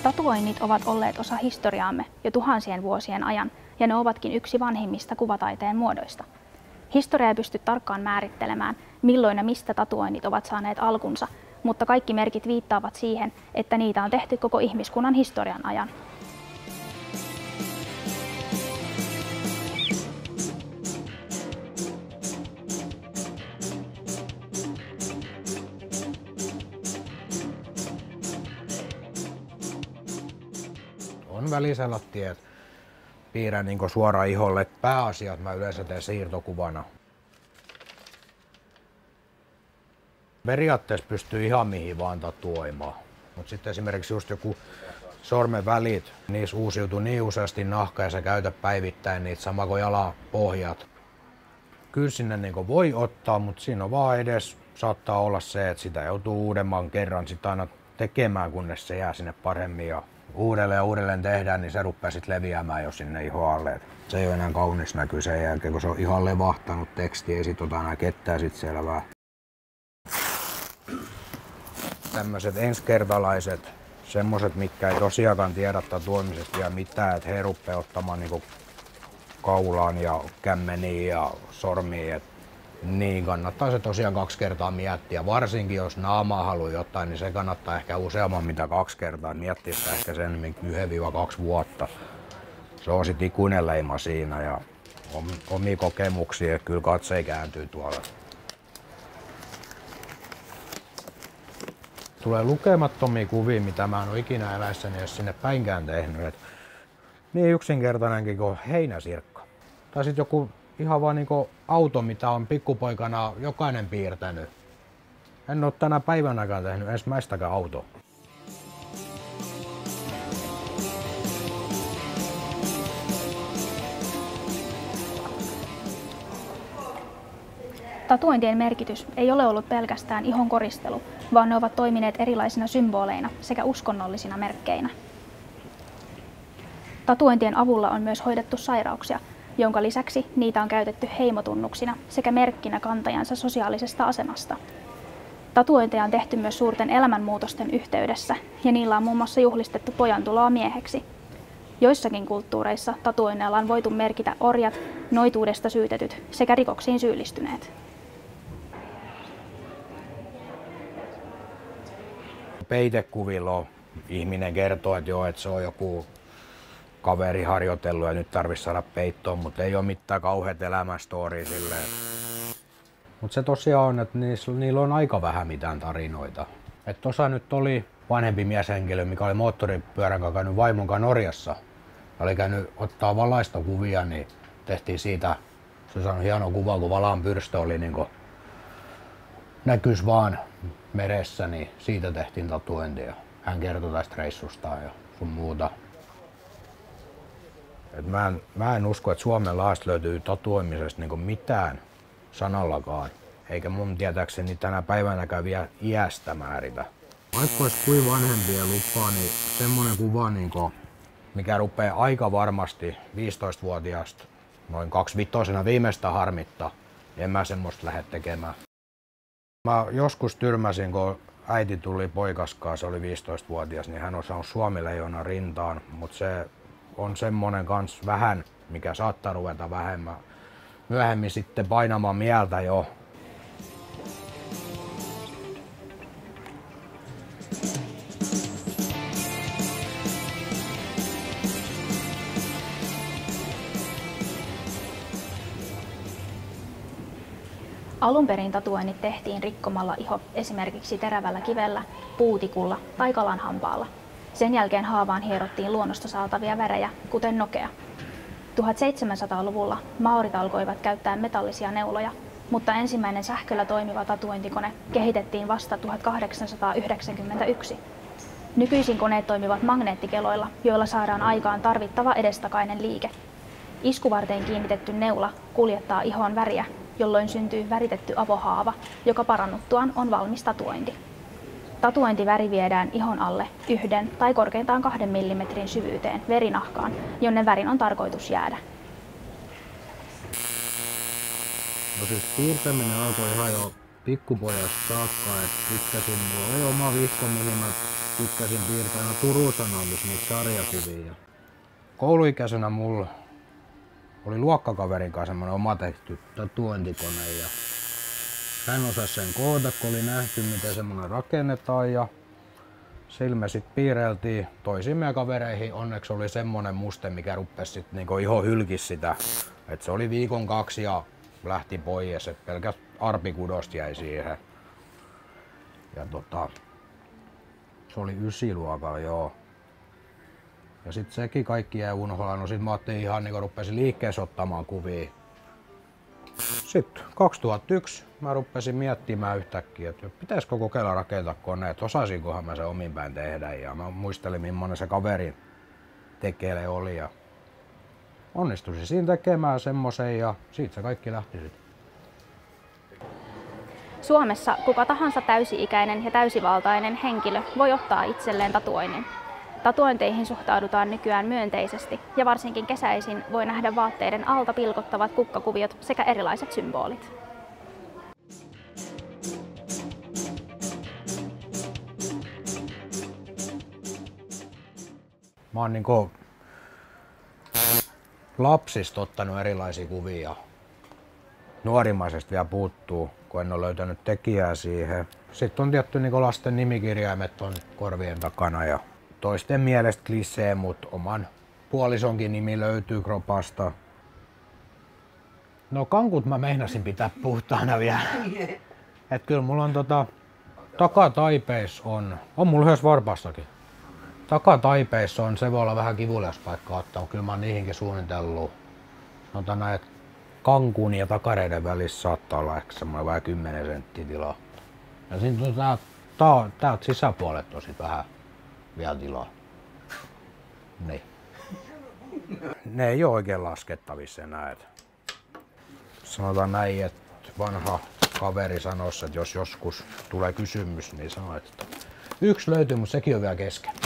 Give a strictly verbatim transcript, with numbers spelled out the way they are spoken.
Tatuoinnit ovat olleet osa historiaamme jo tuhansien vuosien ajan, ja ne ovatkin yksi vanhimmista kuvataiteen muodoista. Historia ei pysty tarkkaan määrittelemään, milloin ja mistä tatuoinnit ovat saaneet alkunsa, mutta kaikki merkit viittaavat siihen, että niitä on tehty koko ihmiskunnan historian ajan. On väliselatti, että piirrän niin suoraan iholle. Pääasiat mä yleensä teen siirtokuvana. Periaatteessa pystyy ihan mihin vaan tatuoimaan. Mutta sitten esimerkiksi just joku sormen välit, niissä uusiutuu niin useasti nahka ja sä käytät päivittäin niitä sama kuin jalapohjat. Kyllä sinne niin voi ottaa, mutta siinä on vaan edes saattaa olla se, että sitä joutuu uudemman kerran sitä aina tekemään, kunnes se jää sinne paremmin. Ja uudelleen ja uudelleen tehdään, niin se rupeaa sitten leviämään jo sinne ihon alle. Se ei ole enää kaunis näky sen jälkeen, kun se on ihan levahtanut teksti, ei sit ota enää kettää sit selvää. Tämmöiset ensikertalaiset, semmoset, mitkä ei tosiaankaan tiedä tatuoimisesta vielä mitään, että he rupeaa ottamaan niinku kaulaan ja kämmeniin ja sormiin. Et niin kannattaa se tosiaan kaksi kertaa miettiä. Varsinkin jos naamaa haluaa jotain, niin se kannattaa ehkä useamman mitä kaksi kertaa. Miettiä sitä ehkä sen yksi kaksi vuotta. Se on sit ikuinen leima siinä ja omia kokemuksia, että kyllä katse kääntyy tuolla. Tulee lukemattomia kuvia, mitä mä en ole ikinä eläissäni edes sinne päinkään tehnyt. Et niin yksinkertainenkin kuin heinäsirkka. Tai sit joku ihan vaan niinku auto, mitä on pikkupoikana jokainen piirtänyt. En ole tänä päivänäkään tehnyt ensimmäistäkään autoa. Tatuointien merkitys ei ole ollut pelkästään ihon koristelu, vaan ne ovat toimineet erilaisina symboleina sekä uskonnollisina merkkeinä. Tatuointien avulla on myös hoidettu sairauksia, jonka lisäksi niitä on käytetty heimotunnuksina sekä merkkinä kantajansa sosiaalisesta asemasta. Tatuointeja on tehty myös suurten elämänmuutosten yhteydessä, ja niillä on muun muassa juhlistettu pojantuloa mieheksi. Joissakin kulttuureissa tatuoinneilla on voitu merkitä orjat, noituudesta syytetyt sekä rikoksiin syyllistyneet. Peitekuvilla on ihminen kertoo, että joo, että se on joku kaveri harjoitellut ja nyt tarvitsisi saada peittoon, mutta ei ole mitään kauheat elämästoria silleen. Mutta se tosiaan on, että niillä on aika vähän mitään tarinoita. Et tuossa nyt oli vanhempi mieshenkilö, mikä oli moottoripyörän kanssa käynyt vaimon kanssa Norjassa. Oli käynyt ottaa valaista kuvia, niin tehtiin siitä, se on hieno kuva, kun valaan pyrstö oli niin näkys vaan meressä, niin siitä tehtiin tatuointia. Hän kertoi tästä reissustaan ja sun muuta. Et mä, en, mä en usko, että Suomen laasta löytyy tatuoimisesta niin mitään sanallakaan. Eikä mun tietääkseni tänä päivänäkään vielä iästä määritä. Vaikka olisi kuin vanhempia lupaa, niin semmonen kuva, niin kuin, mikä rupeaa aika varmasti viisitoistavuotiaasta noin kaksivitosena viimeistä harmittaa, niin en mä semmoista lähde tekemään. Mä joskus tyrmäsin, kun äiti tuli poikaskaan, se oli viisitoistavuotias, niin hän on saanut Suomi-leijona rintaan, mutta se on semmonen kans vähän, mikä saattaa ruveta vähemmän myöhemmin sitten painamaan mieltä jo. Alun perin tatuoinnit tehtiin rikkomalla iho esimerkiksi terävällä kivellä, puutikulla tai kalanhampaalla. Sen jälkeen haavaan hierottiin luonnosta saatavia värejä, kuten nokea. tuhatseitsemänsataaluvulla maorit alkoivat käyttää metallisia neuloja, mutta ensimmäinen sähköllä toimiva tatuointikone kehitettiin vasta tuhatkahdeksansataayhdeksänkymmentäyksi. Nykyisin koneet toimivat magneettikeloilla, joilla saadaan aikaan tarvittava edestakainen liike. Iskuvarteen kiinnitetty neula kuljettaa ihoon väriä, jolloin syntyy väritetty avohaava, joka parannuttuaan on valmis tatuointi. Tatuointiväri viedään ihon alle yhden tai korkeintaan kahden millimetrin syvyyteen verinahkaan, jonne värin on tarkoitus jäädä. No siis piirtäminen alkoi ihan jo pikkupojasta saakka, että tykkäsin, mulla oli oma vihko, mihin mä tykkäsin piirtää aina Turun Sanomissa niitä sarjakuvia. Kouluikäisenä mulla oli luokkakaverin kanssa semmonen oma tehty tatuointikone ja hän osasi sen koota, kun oli nähty miten semmonen rakennetaan ja sillä me sit piirreltiin toisiin meidän kavereihin. Onneksi oli semmonen muste, mikä rupesi sit niinku ihan hylkis sitä. Et se oli viikon kaksi ja lähti pois, et pelkäs arpikudosta jäi siihen. Ja tota, se oli ysiluokalla, joo. Ja sit sekin kaikki jäi unohdetaan. No sit mä ajattelin ihan niinku rupesin liikkeessä ottamaan kuvia. Sitten kaksituhattayksi mä rupesin miettimään yhtäkkiä, että pitäisikö kokeilla rakentaa koneet, osasinkohan mä sen omin päin tehdä. Ja mä muistelin, millainen se kaverin tekele oli. Ja onnistuisin siinä tekemään semmosen ja siitä se kaikki lähti sitten. Suomessa kuka tahansa täysi-ikäinen ja täysivaltainen henkilö voi ottaa itselleen tatuoinnin. Tatuointeihin suhtaudutaan nykyään myönteisesti ja varsinkin kesäisin voi nähdä vaatteiden alta pilkottavat kukkakuviot sekä erilaiset symbolit. Mä oon niinku lapsista ottanut erilaisia kuvia. Nuorimmaisesta vielä puuttuu, kun en ole löytänyt tekijää siihen. Sitten on tietty niinku lasten nimikirjaimet on korvien takana. Ja toisten mielestä klisee, mutta oman puolisonkin nimi löytyy kropasta. No kankut mä meinasin pitää puhtaana vielä. Et kyllä mulla on tota, takataipeissa on, on mulla yhdessä varpassakin. Takataipeissa on, se voi olla vähän kivulias paikka ottaa, mutta kyllä mä oon niihinkin suunnitellut. Sanotaan näin, että kankun ja takareiden välissä saattaa olla ehkä semmoinen vähän kymmenen senttiä tilaa. Ja siinä on tää, tää, täältä sisäpuolet on sit vähän vielä tilaa. Niin. Ne ei ole oikein laskettavissa enää. Sanotaan näin, että vanha kaveri sanoi, että jos joskus tulee kysymys, niin sanoo, että yksi löytyy, mutta sekin on vielä kesken.